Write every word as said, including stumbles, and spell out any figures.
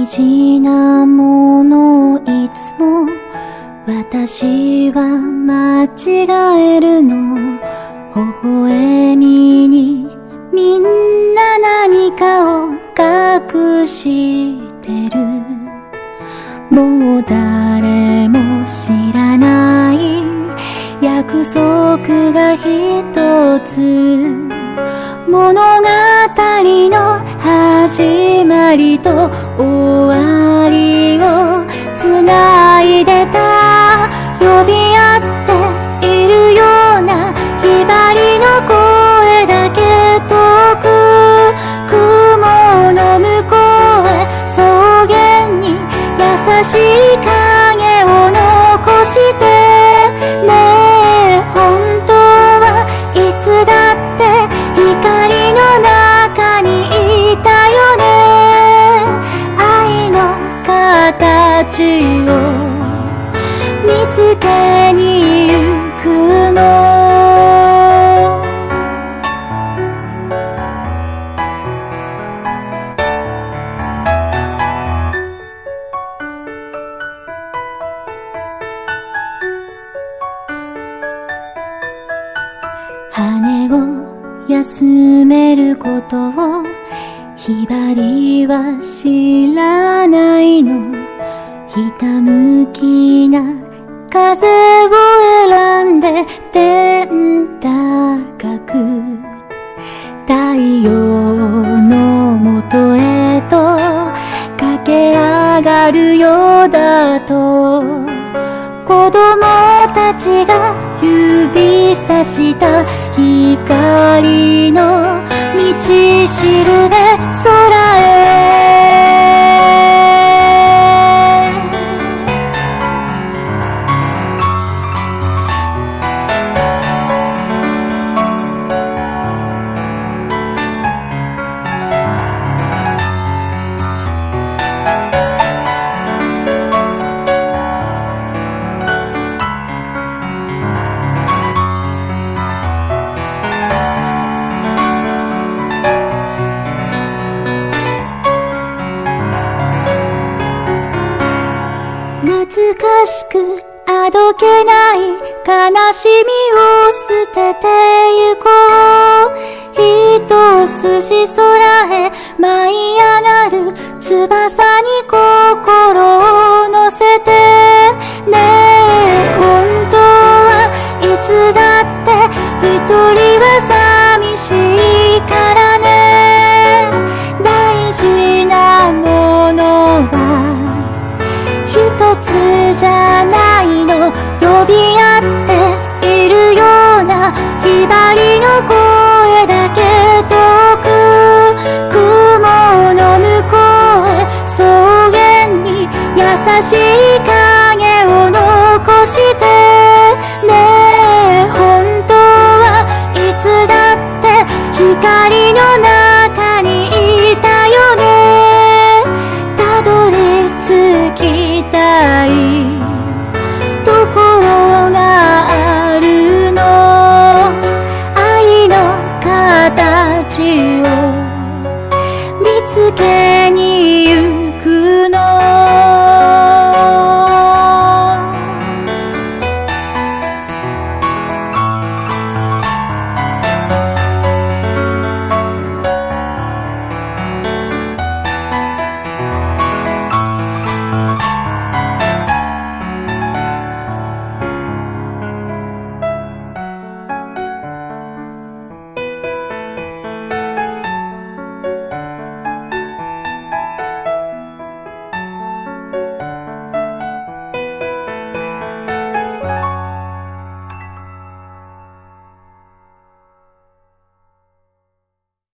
大事なものいつも私は間違えるの。微笑みにみんな何かを隠してる。もう誰も知らない約束が一つ、物語の始まりと終わりをつないでた。呼び合っているようなひばりの声だけ遠く、雲の向こうへ草原に優しい影を残して。ねえ本当はいつだって光の中にいたよね。愛の形を見つけに行くの。羽を休めることをひばりは知らないの。ひたむきな風を選んで天高く太陽のもとへと駆け上がるようだと、子供たちが指さした光の道しるべ空へ。懐かしくあどけない悲しみを捨ててゆこう。一筋空へ舞い上がる翼に心を乗せて。ねえ本当はいつだって一人は寂しいからね。大事なものは一つじゃないの。呼び合っているようなひばりの声だけ遠く、雲の向こうへ草原に優しい風